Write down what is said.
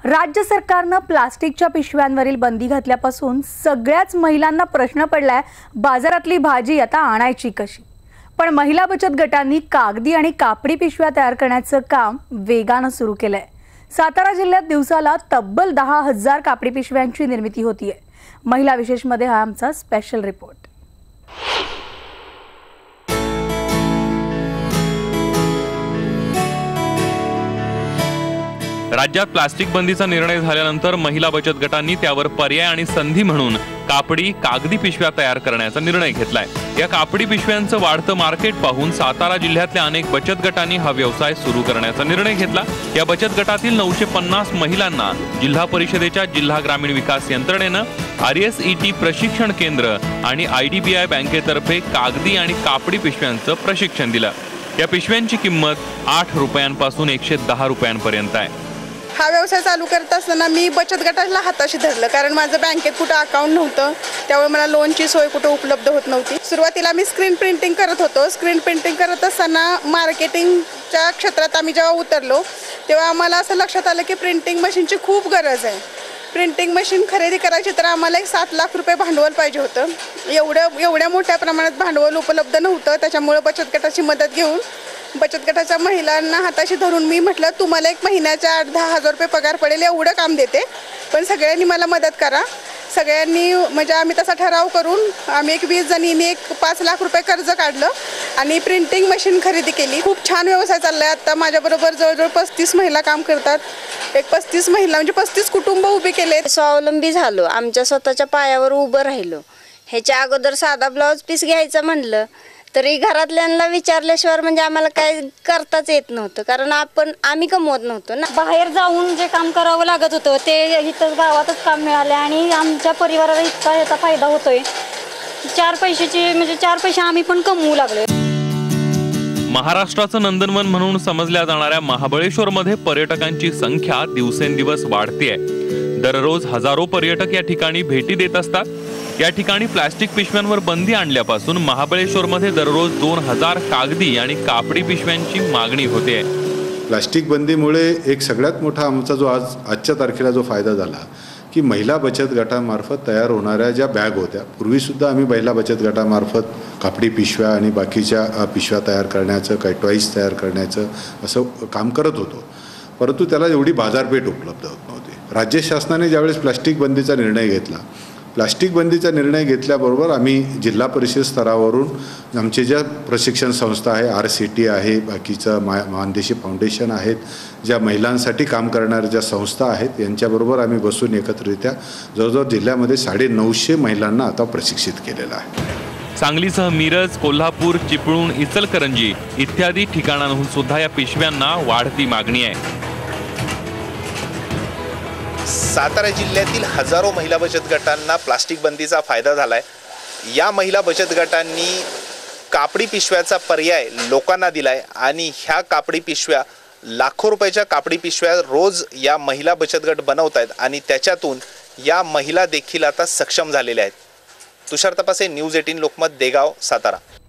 राज्य सरकारनं प्लास्टिकच्या पिशव्यांवरील बंदी घातल्यापासून सगळ्याच महिलांना प्रश्न पडलाय, बाजारातली भाजी आता आणायची कशी। पण महिला बचत गटांनी कागदी आणि कापडी पिशव्या तयार करण्याचं काम वेगानं सुरू केलंय। सातारा जिल्ह्यात दिवसाला तब्बल 10,000 कापडी पिशव्यांची निर्मिती होतीये। महिला विशेषमध्ये हा आमचा स्पेशल रिपोर्ट। राज्यात प्लास्टिक बंदीचा निर्णय झाल्यानंतर महिला बचत गटांनी त्यावर पर्याय आणि संधी म्हणून कापडी कागदी पिशव्या तयार करण्याचा निर्णय घेतलाय। या कापडी पिशव्यांचं वाढतं मार्केट पाहून सातारा जिल्ह्यातल्या अनेक बचत गटांनी हा व्यवसाय सुरू करण्याचा निर्णय घेतला। या बचत गटातील 950 महिलांना जिल्हा परिषदेच्या जिल्हा ग्रामीण विकास यंत्रणेनं RSET प्रशिक्षण केंद्र आणि IDBI बँकेतर्फे कागदी आणि कापडी पिशव्यांचं प्रशिक्षण दिलं। या पिशव्यांची किंमत 8 रुपयांपासून 110 रुपयांपर्यंत आहे। हा व्यवसाय चालू करत असताना मी बचत गटाला हाताशी धरलं, कारण माझं बँकेत कुठं अकाउंट नव्हतं, त्यामुळे मला लोनची सोय कुठं उपलब्ध होत नव्हती। सुरुवातीला मी स्क्रीन प्रिंटिंग करत होतो। स्क्रीन प्रिंटिंग करत असताना मार्केटिंगच्या क्षेत्रात आम्ही जेव्हा उतरलो तेव्हा आम्हाला असं लक्षात आलं की प्रिंटिंग मशीनची खूप गरज आहे। प्रिंटिंग मशीन खरेदी करायची तर आम्हाला 7 लाख रुपये भांडवल पाहिजे होतं। एवढ्या मोठ्या प्रमाणात भांडवल उपलब्ध नव्हतं, त्याच्यामुळे बचत गटाची मदत घेऊन बचत गटाच्या महिलांना हाताशी धरून मी म्हटलं, तुम्हाला एक महिन्याच्या 8-10 हजार रुपये पगार पडेल एवढं काम देते, पण सगळ्यांनी मला मदत करा। सगळ्यांनी म्हणजे आम्ही तसा ठराव करून आम्ही एक 20 जणींनी 5 लाख रुपये कर्ज काढलं आणि प्रिंटिंग मशीन खरेदी केली। खूप छान व्यवसाय चाललाय। आता माझ्याबरोबर जवळजवळ 35 महिला काम करतात। एक 35 महिला म्हणजे 35 कुटुंब उभी केले। स्वावलंबी झालो, आमच्या स्वतःच्या पायावर उभं राहिलो। ह्याच्या अगोदर साधा ब्लाउज पीस घ्यायचं म्हणलं तरी घरातल्यांना विचारल्याशिवाय म्हणजे आम्हाला काय करताच येत नव्हतं, कारण आम्ही कमवत नव्हतो ना। बाहेर जाऊन जे काम करावं लागत होतं ते इथं गावातच काम मिळाले आणि आमच्या परिवाराला इतका याचा फायदा होतोय। 4 पैसे आम्ही पण कमवू लागलो। महाराष्ट्राचं नंदनवन म्हणून समजल्या जाणाऱ्या महाबळेश्वरमध्ये पर्यटकांची संख्या दिवसेंदिवस वाढतेय। दररोज हजारो पर्यटक या ठिकाणी भेटी देत असतात। या ठिकाणी प्लास्टिक पिशव्यांवर बंदी आणल्यापासून महाबळेश्वरमध्ये दररोज 2000 कागदी आणि कापडी पिशव्यांची मागणी होते। प्लास्टिक बंदीमुळे एक सगळ्यात मोठा आमचा जो आजच्या तारखेला जो फायदा झाला की महिला बचत गटामार्फत तयार होणाऱ्या ज्या बॅग होत्या, पूर्वीसुद्धा आम्ही महिला बचत गटामार्फत कापडी पिशव्या आणि बाकीच्या पिशव्या तयार करण्याचं, काही टॉईज तयार करण्याचं असं काम करत होतो, परंतु त्याला एवढी बाजारपेठ उपलब्ध होत नव्हती। राज्य शासनाने ज्यावेळेस प्लास्टिक बंदीचा निर्णय घेतला, प्लास्टिक बंदीचा निर्णय घेतल्याबरोबर आम्ही जिल्हा परिषद स्तरावरून आमचे ज्या प्रशिक्षण संस्था आहे, RSET आहे, बाकीचं मानदेशी फाउंडेशन आहेत, ज्या महिलांसाठी काम करणाऱ्या ज्या संस्था आहेत, यांच्याबरोबर आम्ही बसून एकत्रित्या जवळजवळ जिल्ह्यामध्ये 950 महिलांना आता प्रशिक्षित केलेलं आहे। सांगलीसह मिरज, कोल्हापूर, चिपळूण, इचलकरंजी इत्यादी ठिकाणांहून सुद्धा या पिशव्यांना वाढती मागणी आहे। सातारा जिल्ह्यातील हजारो महिला बचत गटांना प्लास्टिक बंदीचा फायदा झालाय। या महिला बचत गटांनी कापडी पिशव्याचा पर्याय लोकांना दिलाय आणि ह्या कापडी पिशव्या लाखो रुपयाच्या कापडी पिशव्या रोज या महिला बचत गट बनवत आहेत आणि त्याच्यातून या महिला देखील आता सक्षम झालेल्या आहेत। तुषार तपासे, न्यूज 18 लोकमत, देगाव, सातारा।